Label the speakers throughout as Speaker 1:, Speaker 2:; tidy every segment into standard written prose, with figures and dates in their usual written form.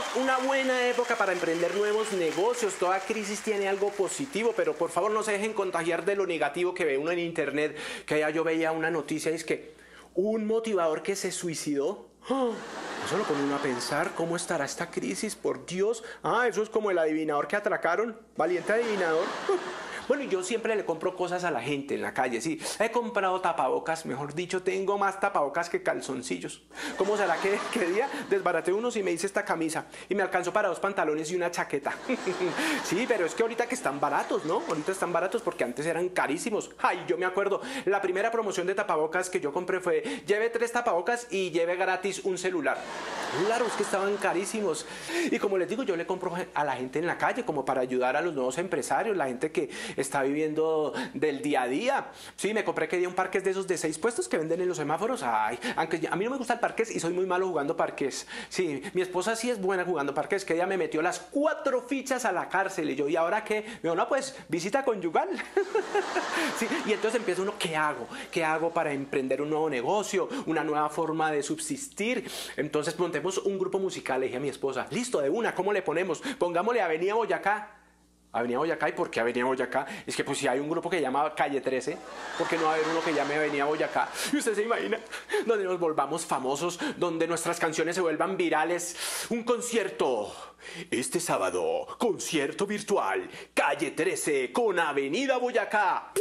Speaker 1: una buena época para emprender nuevos negocios. Toda crisis tiene algo positivo, pero por favor no se dejen contagiar de lo negativo que ve uno en internet. Que ya yo veía una noticia, es que un motivador que se suicidó. Eso lo pone uno a pensar, ¿cómo estará esta crisis? Por Dios. Eso es como el adivinador que atracaron. Valiente adivinador. Bueno, yo siempre le compro cosas a la gente en la calle, sí. He comprado tapabocas, mejor dicho, tengo más tapabocas que calzoncillos. ¿Cómo será que día desbaraté unos y me hice esta camisa? Y me alcanzó para 2 pantalones y una chaqueta. Sí, pero es que ahorita que están baratos, ¿no? Ahorita están baratos porque antes eran carísimos. Ay, yo me acuerdo, la primera promoción de tapabocas que yo compré fue: lleve 3 tapabocas y lleve gratis un celular. Claro, es que estaban carísimos. Y como les digo, yo le compro a la gente en la calle como para ayudar a los nuevos empresarios, la gente que está viviendo del día a día. Sí, me compré que día un parqués de esos de 6 puestos que venden en los semáforos. Ay, aunque a mí no me gusta el parqués y soy muy malo jugando parqués. Sí, mi esposa sí es buena jugando parqués, que ella me metió las 4 fichas a la cárcel. Y yo, ¿y ahora qué? Me dijo, no, pues, visita conyugal. Sí, y entonces empieza uno, ¿qué hago? ¿Qué hago para emprender un nuevo negocio? Una nueva forma de subsistir. Entonces montemos un grupo musical. Le dije a mi esposa, listo, de una, ¿cómo le ponemos? Pongámosle Avenida Boyacá. Avenida Boyacá. ¿Y por qué Avenida Boyacá? Es que pues si hay un grupo que se llama Calle 13, ¿por qué no va a haber uno que llame Avenida Boyacá? Y usted se imagina, donde nos volvamos famosos, donde nuestras canciones se vuelvan virales. Un concierto. Este sábado, concierto virtual, Calle 13 con Avenida Boyacá.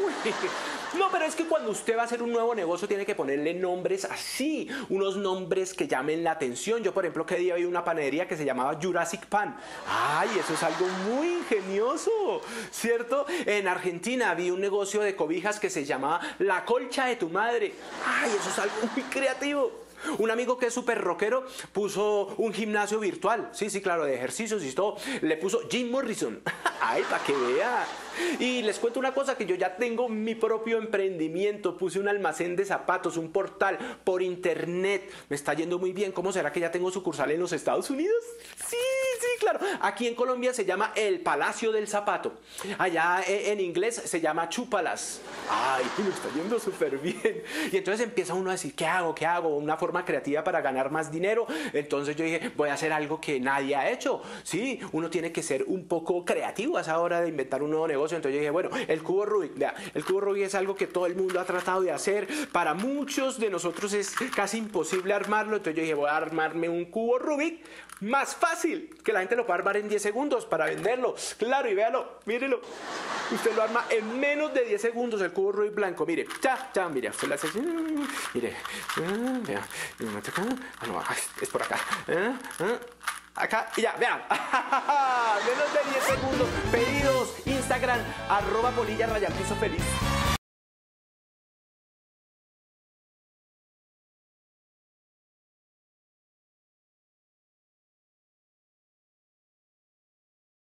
Speaker 1: No, pero es que cuando usted va a hacer un nuevo negocio tiene que ponerle nombres así, unos nombres que llamen la atención. Yo, por ejemplo, que día vi una panadería que se llamaba Jurassic Pan. Ay, eso es algo muy ingenioso, ¿cierto? En Argentina vi un negocio de cobijas que se llamaba La Colcha de tu Madre. Ay, eso es algo muy creativo. Un amigo que es súper rockero puso un gimnasio virtual. Sí, sí, claro, de ejercicios y todo. Le puso Jim Morrison. Ay, para que vea. Y les cuento una cosa, que yo ya tengo mi propio emprendimiento. Puse un almacén de zapatos, un portal por internet. Me está yendo muy bien. ¿Cómo será que ya tengo sucursal en los Estados Unidos? Sí, sí, claro. Aquí en Colombia se llama El Palacio del Zapato. Allá en inglés se llama Chupalas. Ay, me está yendo súper bien. Y entonces empieza uno a decir, ¿qué hago? ¿Qué hago? Una forma creativa para ganar más dinero. Entonces yo dije, voy a hacer algo que nadie ha hecho. Sí, uno tiene que ser un poco creativo a esa hora de inventar un nuevo negocio. Entonces yo dije, bueno, el cubo Rubik. Vea, el cubo Rubik es algo que todo el mundo ha tratado de hacer. Para muchos de nosotros es casi imposible armarlo. Entonces yo dije, voy a armarme un cubo Rubik más fácil, que la gente lo pueda armar en 10 segundos para venderlo. Claro, y véalo, mírelo. Usted lo arma en menos de 10 segundos, el cubo Rubik blanco. Mire, ya, mire, usted lo hace así. Mire, vea, no, es por acá. Acá y ya, vean. Menos de 10 segundos. Pedidos, Instagram, @polilla_feliz.